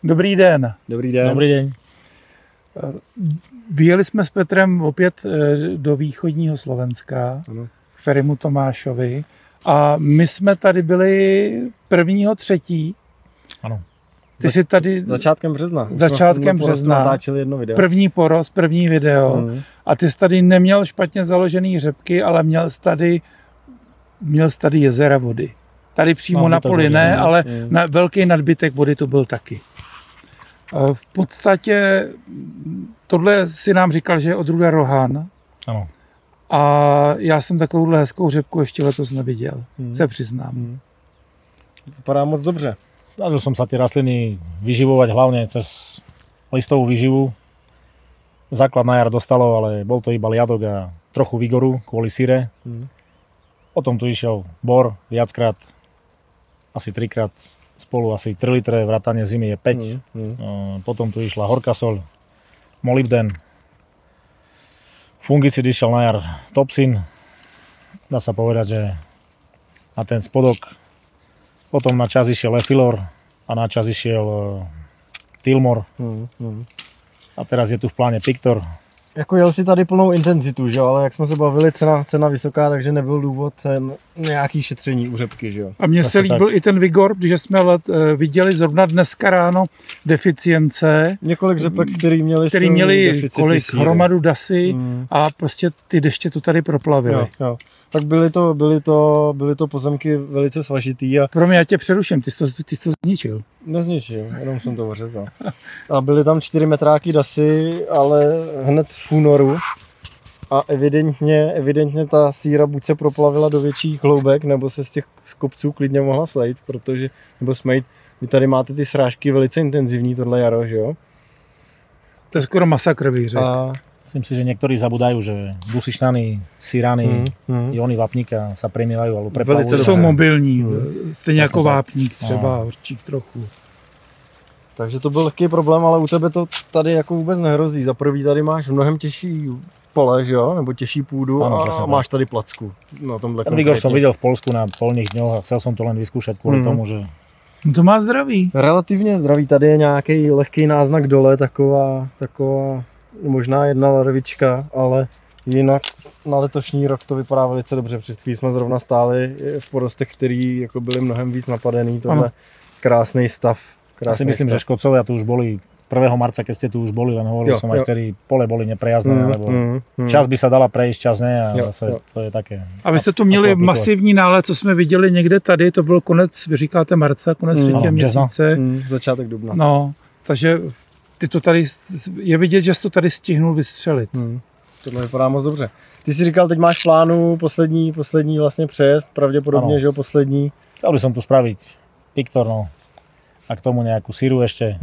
Dobrý den. Dobrý den. Dobrý den. Vyjeli jsme s Petrem opět do východního Slovenska, Ano. k Ferimu Tomášovi. A my jsme tady byli 1.3. Ano. Ty jsi tady Začátkem března. Začátkem března. Natáčeli jedno video. První porost, první video. A ty jsi tady neměl špatně založený hřebky, ale měl jsi tady jezera vody. Tady přímo na poli ne, ale na velký nadbytek vody to byl taky. V podstatě tohle si nám říkal, že je odrůda Rohan. Ano. A já jsem takovouhle hezkou řepku ještě letos neviděl, se přiznám. Vypadá moc dobře. Snažil som sa tie rastliny vyživovať hlavne cez listovú výživu. Základ na jar dostalo, ale bol to iba liadok a trochu vigoru kvôli syre. Potom tu išiel bor viackrát, asi 3-krát spolu, asi 3 litre, vrátane zimy je 5. Potom tu išla horká soľ, molybden. Fungicid išiel na jar topsin. Dá sa povedať, že na ten spodok. Potom na čas išiel Efilor a na čas išiel Tilmor. A teraz je tu v pláne Pictor. Jako jel si tady plnou intenzitu, že jo? Ale jak jsme se bavili, cena vysoká, takže nebyl důvod nějaký šetření u řepky, že jo? A mně se líbil i ten vigor, protože jsme viděli zrovna dneska ráno deficience. Několik řepek, který měli kolik hromadu dasy a prostě ty deště tu tady proplavily. Jo. Tak byly to pozemky velice svažitý. A pro mě, já tě přeruším, ty jsi to zničil. Nezničil, jenom jsem to ořezal. A byly tam 4 metráky dasy, ale hned v únoru. A evidentně ta síra buď se proplavila do větších hloubek, nebo se z těch kopců klidně mohla slejt, protože, nebo smejt. Vy tady máte ty srážky velice intenzivní tohle jaro, že jo? To je skoro masakr, bych řekl. Myslím si, že niektorí zabudajú, že dusičnany, sirany, iony vápníka sa premielajú alebo preplavujú. Jsou mobilní, stejně jako vápník třeba, horčík trochu. Takže to byl lehký problém, ale u tebe to tady jako vůbec nehrozí. Za prvý tady máš mnohem těžší pole, že jo? Nebo těžší půdu a máš tady placku. Na tomhle ten vigor som videl v Polsku na polných dňoch a chcel som to len vyskúšať kvôli tomu, že... No to má zdraví. Relativně zdraví. Tady je nějaký lehký náznak dole, taková možná jedna larvička, ale jinak na letošní rok to vypadá velice dobře. Před chvílí jsme zrovna stáli v porostech, který jako byly mnohem víc napadený. Tohle krásný stav. Ja si myslím, že škodcovia tu už boli 1. marca, keď ste tu už boli, len hovoril som aj vtedy, pole boli neprejazné, alebo čas by sa dala prejsť, čas ne a zase to je také. A vy jste tu měli masivní nálet, co jsme viděli někde tady, to byl konec, vy říkáte marca, konec 3. měsíce. Začátek dubna. No, takže ty to tady, je vidět, že jsi to tady stihnul vystřelit. Tohle vypadá moc dobře. Ty jsi říkal, teď máš v plánu poslední vlastně přejezd, pravděpodobně, že jo, poslední. Chcel by som tu spraviť Pictor, no. A k tomu nějakou síru ještě.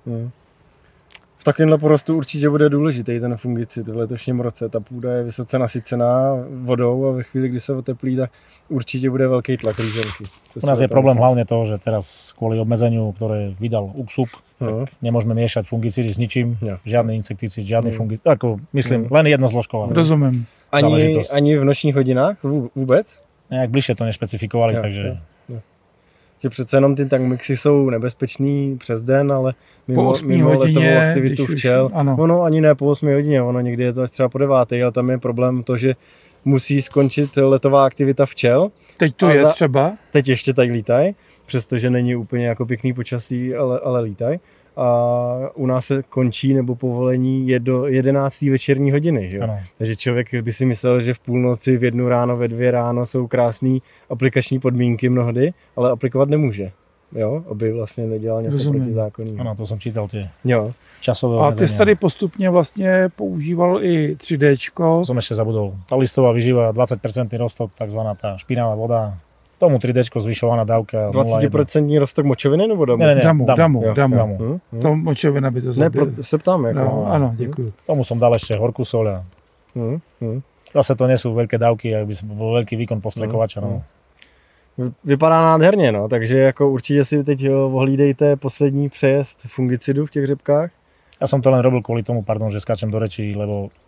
V takovémhle porostu určitě bude důležitý ten fungicid v letošním roce. Ta půda je vysoce nasycená vodou a ve chvíli, kdy se oteplí, tak určitě bude velký tlak rýženky. U nás je problém hlavně toho, že teraz kvôli obmedzeniu, ktoré vydal UKSUB, tak nemôžeme miešať fungicidy s ničím. Žiadny insekticid, žiadny fungicid. Ako myslím, len jednozložková. Rozumím. Ani v nočních hodinách vůbec? Nejak bližšie to nešpecifikovali, takže... Že přece jenom ty tankmixy jsou nebezpečný přes den, ale mimo letovou aktivitu včel. Ono ani ne po 8 hodině, ono někdy je to až třeba po 9, ale tam je problém to, že musí skončit letová aktivita včel. Teď tu je třeba? Teď ještě tak lítaj, přestože není úplně jako pěkný počasí, ale lítaj. A u nás se končí nebo povolení je do 11. večerní hodiny. Že? Takže člověk by si myslel, že v půlnoci, v 1 ráno, ve 2 ráno jsou krásné aplikační podmínky mnohdy, ale aplikovat nemůže. Jo? Aby vlastně nedělal něco protizákonného. Ano, to jsem čítal ty časové omezení. A ty jsi tady postupně vlastně používal i 3Dčko. To jsem ještě zabudol. Ta listová výživa, 20% rostok, takzvaná ta špinavá voda. Tomu 3Dčko zvyšovaná dávka. 20% rostok močoviny nebo damu? Ne, damu. To močovina by to zabil. Ne, se ptám. Jako ano, děkuji. Tomu som dal ešte horkú soľ. Zase to nie sú veľké dávky, ak by som bol veľký výkon postrekovača. Vypadá nádherně, no, takže jako určitě si teď ohlídejte poslední přejezd fungicidu v těch řepkách. Ja som to len robil kvôli tomu, že skáčem do rečí, lebo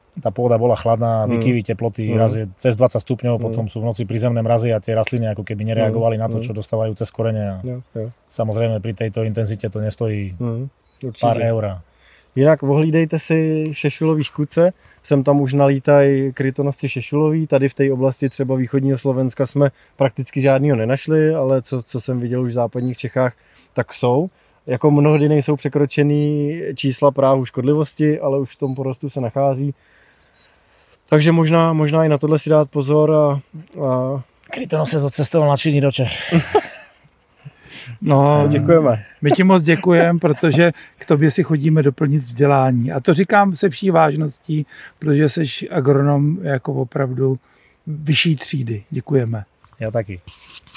tá pôda bola chladná, vykyvy teploty, raz je cez 20 stupňov, potom sú v noci prízemné mrazy a tie rastliny ako keby nereagovali na to, čo dostávajú cez korene. Samozrejme pri tejto intenzite to nestojí pár eur. Jinak ohlídejte si šešulový škůdce, sem tam už nalítají krytonosci šešulový, tady v té oblasti třeba východního Slovenska jsme prakticky žádnýho nenašli, ale co jsem viděl už v západních Čechách, tak jsou. Jako mnohdy nejsou překročený čísla práhu škodlivosti, ale už v tom porostu se nachází. Takže možná i na tohle si dát pozor a... Krytonosec odcestoval na 3 dní do Čech. No, to děkujeme. My ti moc děkujeme, protože k tobě si chodíme doplnit vzdělání. A to říkám se vší vážností, protože jsi agronom jako opravdu vyšší třídy. Děkujeme. Já taky.